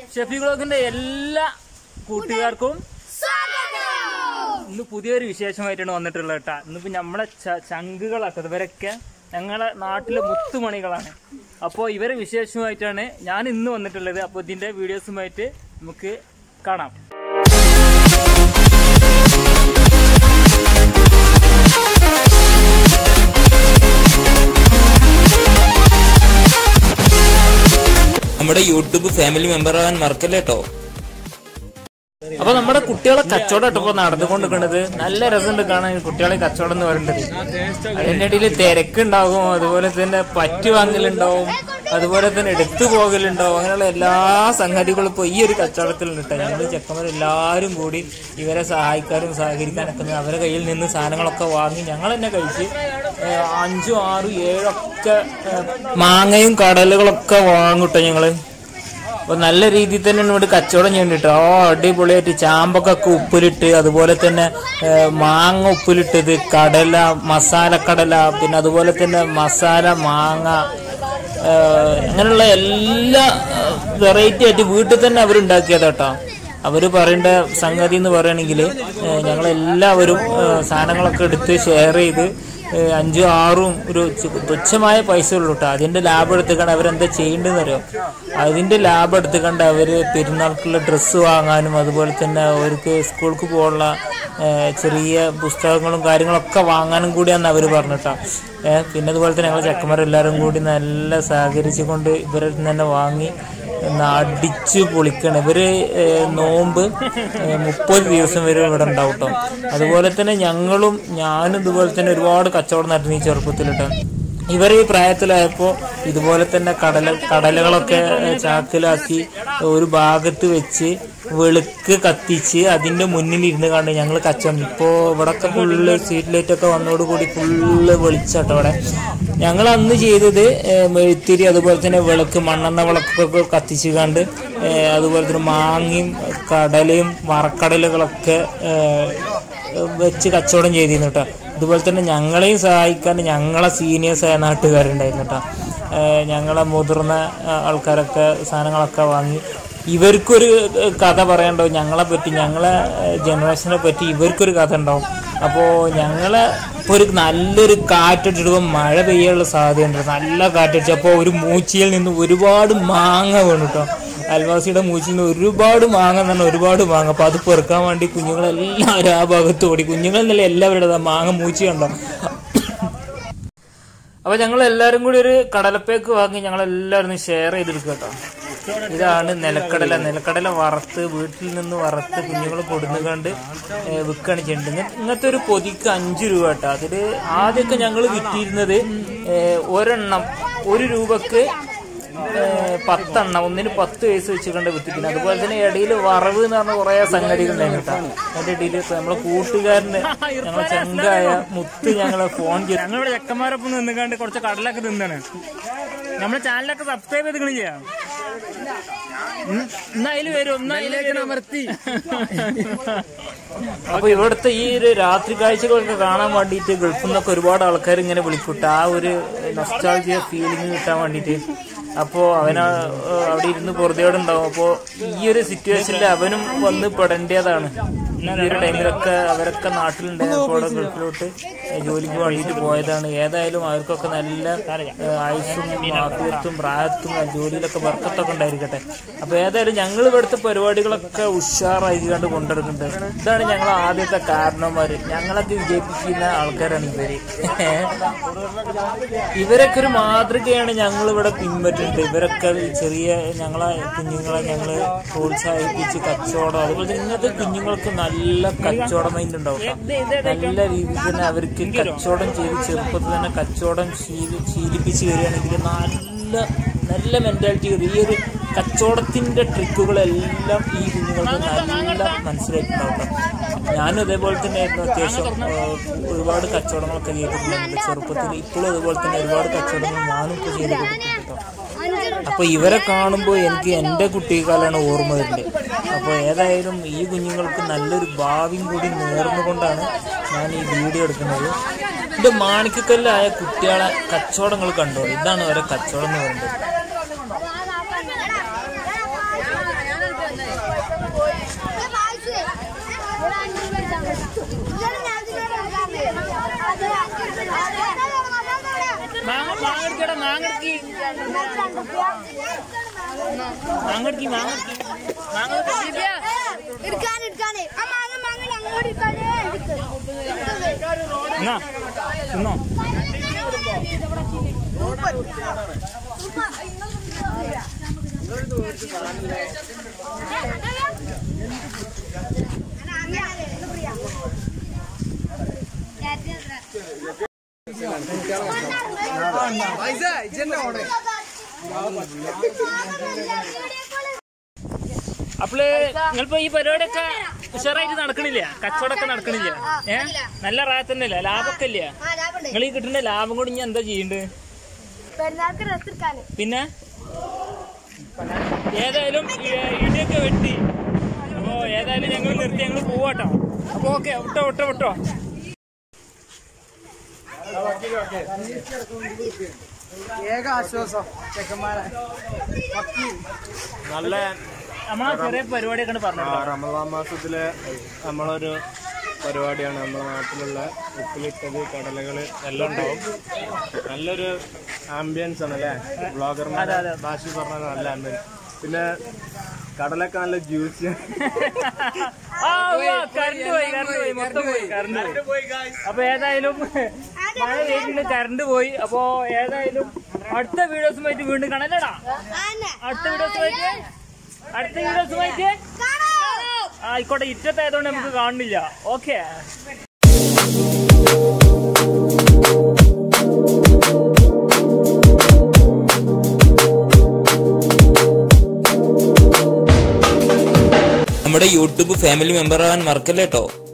ഷെഫി വ്ലോഗിന്റെ എല്ലാ കൂട്ടുകാർക്കും ഇന്ന് പുതിയൊരു വിശേഷമായിട്ടാണ് വന്നിട്ടുള്ളത് കേട്ടാ. ഇന്നിപ്പോ നമ്മളെ ചങ്കുകളൊക്കെ ഇവരൊക്കെ ഞങ്ങളെ നാട്ടിലെ മുത്തുമണികളാണ്. അപ്പോൾ ഇവരെ വിശേഷമായിട്ടാണ് ഞാൻ ഇന്ന് വന്നിട്ടുള്ളത്. അപ്പോൾ ഇതിന്റെ വീഡിയോസുമായിട്ട് നമുക്ക് കാണാം. നമ്മുടെ യൂട്യൂബ് ഫാമിലി മെമ്പർ ആവാൻ മറക്കല്ലേ കേട്ടോ. അപ്പൊ നമ്മുടെ കുട്ടികളെ കച്ചവടം ഇട്ടപ്പോ നടന്നുകൊണ്ടിരിക്കുന്നത് നല്ല രസമുണ്ട് കാണാൻ. കുട്ടികളെ കച്ചവടം എന്ന് പറയുന്നത് അതിന്റെ ഇടയിൽ തിരക്കുണ്ടാകും, അതുപോലെ തന്നെ പറ്റു വാങ്ങലുണ്ടാവും, അതുപോലെ തന്നെ എടുത്തു പോകലുണ്ടാവും. അങ്ങനെയുള്ള എല്ലാ സംഗതികളും ഇപ്പൊ ഈ ഒരു കച്ചവടത്തിലുണ്ട് കേട്ടോ. ഞങ്ങൾ ചെക്കന്മാരെല്ലാവരും കൂടി ഇവരെ സഹായിക്കാനും സഹകരിക്കാനൊക്കെ അവരെ കയ്യിൽ നിന്ന് സാധനങ്ങളൊക്കെ വാങ്ങി ഞങ്ങൾ തന്നെ കഴിച്ച് 5, 6, 7 മാങ്ങയും കടലുകളൊക്കെ വാങ്ങൂട്ടോ ഞങ്ങള്. അപ്പൊ നല്ല രീതിയിൽ തന്നെ ഇവിടെ കച്ചവടം ചെയ്യണ്ടിട്ടോ. അടിപൊളിയായിട്ട് ചാമ്പക്കൊക്കെ ഉപ്പിലിട്ട്, അതുപോലെ തന്നെ മാങ്ങ ഉപ്പിലിട്ടത്, കടല, മസാല കടല, പിന്നെ അതുപോലെ തന്നെ മസാല മാങ്ങ, അങ്ങനെയുള്ള എല്ലാ വെറൈറ്റി ആയിട്ട് വീട്ടിൽ തന്നെ അവരുണ്ടാക്കിയതാട്ടോ. അവര് പറയേണ്ട സംഗതി എന്ന് പറയുകയാണെങ്കിൽ ഞങ്ങളെല്ലാവരും സാധനങ്ങളൊക്കെ എടുത്ത് ഷെയർ ചെയ്ത് 5, 6 ഒരു തുച്ഛമായ പൈസ ഉള്ളൂ കേട്ടോ. അതിന്റെ ലാഭം എടുത്തുകൊണ്ട് അവരെന്താ ചെയ്യേണ്ടതെന്ന് അറിയാം. അതിന്റെ ലാഭം എടുത്തുകൊണ്ട് അവര് പെരുന്നാൾക്കുള്ള ഡ്രസ്സ് വാങ്ങാനും, അതുപോലെ തന്നെ അവർക്ക് സ്കൂൾക്ക് പോകാനുള്ള ചെറിയ പുസ്തകങ്ങളും കാര്യങ്ങളൊക്കെ വാങ്ങാനും കൂടിയാന്ന് അവര് പറഞ്ഞിട്ടാ. പിന്നെ അതുപോലെ തന്നെ ഞങ്ങൾ ചെക്കന്മാരെല്ലാവരും കൂടി നല്ല സഹകരിച്ചുകൊണ്ട് ഇവരിൽ നിന്ന് തന്നെ വാങ്ങി അടിച്ചു പൊളിക്കണം. ഇവര് നോമ്പ് 30 ദിവസം വരെ ഇവിടെ ഉണ്ടാവും കേട്ടോ. അതുപോലെ തന്നെ ഞാനും ഇതുപോലെ തന്നെ ഒരുപാട് കച്ചവടം നടത്തി ഈ ചെറുപ്പത്തിലിട്ടോ. ഇവർ ഈ പ്രായത്തിലായപ്പോൾ ഇതുപോലെ തന്നെ കടലകളൊക്കെ ചാക്കിലാക്കി ഒരു ഭാഗത്ത് വെച്ച് വെളുക്ക് കത്തിച്ച് അതിന്റെ മുന്നിൽ ഇരുന്ന് കണ്ട് ഞങ്ങൾ കച്ചവടം. ഇപ്പോൾ ഇവിടൊക്കെ ഫുള്ള് സ്ട്രീറ്റ് ലൈറ്റ് ഒക്കെ വന്നതോടുകൂടി ഫുള്ള് വെളിച്ചാട്ടോ ഇവിടെ. ഞങ്ങൾ അന്ന് ചെയ്തത് മെഴുത്തിരി, അതുപോലെ തന്നെ വിളക്ക്, മണ്ണെണ്ണ വിളക്കൊക്കെ കത്തിച്ച് കണ്ട്, അതുപോലെ തന്നെ മാങ്ങയും കടലയും വറക്കടലുകളൊക്കെ വെച്ച് കച്ചവടം ചെയ്തിരുന്നു കേട്ടോ. അതുപോലെ തന്നെ ഞങ്ങളെയും സഹായിക്കാൻ ഞങ്ങളെ സീനിയേഴ്സായ നാട്ടുകാരുണ്ടായിരുന്നു കേട്ടോ. ഞങ്ങളെ മുതിർന്ന ആൾക്കാരൊക്കെ സാധനങ്ങളൊക്കെ വാങ്ങി. ഇവർക്കൊരു കഥ പറയാനുണ്ടാവും ഞങ്ങളെ പറ്റി, ഞങ്ങളെ ജനറേഷനെ പറ്റി ഇവർക്കൊരു കഥ ഉണ്ടാവും. അപ്പോൾ ഞങ്ങളെ ഇപ്പോൾ ഒരു നല്ലൊരു കാറ്റടിച്ചിടുമ്പോൾ മഴ പെയ്യാനുള്ള സാധ്യതയുണ്ട്. നല്ല കാറ്റടിച്ചപ്പോൾ ഒരു മൂച്ചിയിൽ നിന്ന് ഒരുപാട് മാങ്ങ വീണു കേട്ടോ. അയൽവാസിയുടെ മൂച്ചിൽ നിന്ന് ഒരുപാട് മാങ്ങ എന്ന് പറഞ്ഞാൽ ഒരുപാട് മാങ്ങ. അപ്പോൾ അത് പെറുക്കാൻ വേണ്ടി കുഞ്ഞുങ്ങളെല്ലാവരും ആ ഭാഗത്ത് ഓടി. കുഞ്ഞുങ്ങളെന്നല്ല എല്ലാവരുടെ മാങ്ങ മൂച്ചി കണ്ടോ. അപ്പൊ ഞങ്ങൾ എല്ലാവരും കൂടി ഒരു കടലപ്പേക്ക് വാങ്ങി ഞങ്ങളെല്ലാവരും ഷെയർ ചെയ്തെടുക്കുക കേട്ടോ. ഇതാണ് നിലക്കടല വറുത്ത് വീട്ടിൽ നിന്ന് വറുത്ത് കുഞ്ഞുങ്ങൾ കൊടുന്നുകൊണ്ട് വിൽക്കുകയാണ് ചെയ്യേണ്ടത്. ഇങ്ങനത്തെ ഒരു പൊതിക്ക് 5 രൂപ കേട്ടോ. അതില് ആദ്യമൊക്കെ ഞങ്ങൾ വിറ്റിരുന്നത് ഒരെണ്ണം 1 രൂപക്ക് 10 എണ്ണം, ഒന്നിന് 10 പൈസ വെച്ചുകൊണ്ട് വിറ്റിട്ടുണ്ട്. അതുപോലെ തന്നെ ഇടയിൽ വറവ് എന്ന് പറഞ്ഞ കുറെ സംഗതികൾ ഉണ്ടായിരുന്നു കേട്ടോ. അതിന്റെ ഇടയിൽ നമ്മളെ കൂട്ടുകാരന് ഞങ്ങളെ ചെങ്കായ മുത്ത് ഞങ്ങളെ ഫോൺ ചെയ്തു. ഞങ്ങളിവിടെ ചെക്കന്മാരൊപ്പം നിന്നുകൊണ്ട് കുറച്ച് കടലൊക്കെ തിന്നാണ്. നമ്മുടെ ചാനലൊക്കെ സബ്സ്ക്രൈബ് ചെയ്ത് നിങ്ങൾ ചെയ്യാം. എന്നാലും വരും അമർത്തി. അപ്പൊ ഇവിടുത്തെ ഈ ഒരു രാത്രി കാഴ്ചകളൊക്കെ കാണാൻ വേണ്ടിയിട്ട് ഗൾഫിൽ നിന്നൊക്കെ ഒരുപാട് ആൾക്കാർ ഇങ്ങനെ വിളിക്കൂട്ട. ആ ഒരു നൊസ്റ്റാൾജിയ ഫീലിംഗ് കിട്ടാൻ വേണ്ടിയിട്ട്. അപ്പോൾ അവന് അവിടെ ഇരുന്ന് പൊറുതയോടുണ്ടാവും. അപ്പോൾ ഈ ഒരു സിറ്റുവേഷനിൽ അവനും വന്ന് പെടേണ്ടതാണ്. ഈ ഒരു ടൈമിലൊക്കെ അവരൊക്കെ നാട്ടിലുണ്ടായപ്പോൾ അവിടെ ഗൾഫിലോട്ട് ജോലിക്ക് വേണ്ടിയിട്ട് പോയതാണ്. ഏതായാലും അവർക്കൊക്കെ നല്ല ആയുസ്സും ആഫിയത്തും പ്രായത്തും ജോലിയിലൊക്കെ വർക്കത്തൊക്കെ ഉണ്ടായിരിക്കട്ടെ. അപ്പൊ ഏതായാലും ഞങ്ങൾ ഇവിടുത്തെ പരിപാടികളൊക്കെ ഉഷാറായി കണ്ട് കൊണ്ടുവരുന്നുണ്ട്. ഇതാണ് ഞങ്ങൾ ആദ്യത്തെ കാരണവന്മാര്. ഞങ്ങളൊക്കെ വിജയിപ്പിക്കുന്ന ആൾക്കാരാണ് ഇവര്. ഇവരൊക്കെ ഒരു മാതൃകയാണ് ഞങ്ങൾ ഇവിടെ പിൻപറ്റുന്നത്. ഇവരൊക്കെ ചെറിയ ഞങ്ങളെ കുഞ്ഞുങ്ങളെ ഞങ്ങള് പ്രോത്സാഹിപ്പിച്ച് കച്ചവടം, അതുപോലെ ഇങ്ങനത്തെ കുഞ്ഞുങ്ങൾക്ക് നല്ല കച്ചവട മൈൻഡ് ഉണ്ടാവും. നല്ല രീതിയിൽ തന്നെ അവർക്ക് കച്ചവടം ചെയ്ത് ചെറുപ്പത്തിൽ തന്നെ കച്ചവടം ശീലിപ്പിച്ച് വരികയാണെങ്കിൽ നല്ല മെന്റാലിറ്റി. ഈ ഒരു കച്ചവടത്തിന്റെ ട്രിക്കുകളെല്ലാം ഈ കുഞ്ഞുങ്ങൾക്ക് നല്ല മനസ്സിലായിട്ടുണ്ടാവും. ഞാനും അതേപോലെ തന്നെ ആയിരുന്നു. അത്യാവശ്യം ഒരുപാട് കച്ചവടങ്ങളൊക്കെ ചെയ്തിട്ടുണ്ട് ചെറുപ്പത്തിൽ. ഇപ്പോഴും അതുപോലെ തന്നെ ഒരുപാട് കച്ചവടങ്ങൾ ഞാനും ഇപ്പോൾ ചെയ്ത് കൊടുത്തിട്ടുണ്ട്. അപ്പൊ ഇവരെ കാണുമ്പോൾ എനിക്ക് എൻ്റെ കുട്ടിക്കാലാണ് ഓർമ്മ വരുന്നത്. അപ്പോൾ ഏതായാലും ഈ കുഞ്ഞുങ്ങൾക്ക് നല്ലൊരു ഭാവിയും കൂടി നേർന്നുകൊണ്ടാണ് ഞാൻ ഈ വീഡിയോ എടുക്കുന്നത്. എൻ്റെ മാണിക്കക്കല്ലായ കുട്ടികളെ കച്ചവടങ്ങൾ കണ്ടോളൂ. ഇതാണ് അവരെ കച്ചവടം എന്ന് പറയുന്നത്. മാങ്ങടക്കി തിന്നോ. അപ്പള് നിങ്ങളിപ്പോ ഈ പരിപാടിയൊക്കെ ഉഷാറായിട്ട് നടക്കണില്ല, കച്ചവടമൊക്കെ നടക്കണില്ല? നല്ല റാത്തന്നല്ല, ലാഭമൊക്കെ ഇല്ല? നിങ്ങൾ ഈ കിട്ടുന്ന ലാഭം കൂടി ഇനി എന്താ ചെയ്യണ്ട്? പിന്നെ ഏതായാലും ഇടിയൊക്കെ വെട്ടി. അപ്പോ ഏതായാലും ഞങ്ങൾ നിർത്തി, ഞങ്ങൾ പോവാട്ടോ. അപ്പൊ ഓക്കെ, വിട്ടോ വിട്ടോ വിട്ടോ. നല്ല നമ്മളെ ചെറിയ പരിപാടിയൊക്കെ പറഞ്ഞു. റമദാൻ മാസത്തിലെ നമ്മളൊരു പരിപാടിയാണ്. നമ്മുടെ നാട്ടിലുള്ള ഉപ്പിലിട്ടത്, കടലകള് എല്ലാം ഉണ്ടാവും. നല്ലൊരു ആംബിയൻസ് ആണ് അല്ലേ? ബ്ലോഗർമാരെ ഭാഷ പറഞ്ഞാൽ നല്ല ആംബിയൻസ്. പിന്നെ കടലൊക്കെ നല്ല ജ്യൂസി. അപ്പൊ ഏതായാലും മഴ പെയ്തിട്ട് കറണ്ട് പോയി. അപ്പൊ ഏതായാലും അടുത്ത വീഡിയോസുമായിട്ട് വീണ്ടും കാണാനടാ. അടുത്ത വീഡിയോസുമായിട്ട് ആയിക്കോട്ടെ. ഇറ്റത്തായതുകൊണ്ട് നമുക്ക് കാണുന്നില്ല. ഓക്കെ. നമ്മുടെ യൂട്യൂബ് ഫാമിലി മെമ്പർ ആവാൻ മറക്കല്ലേട്ടോ.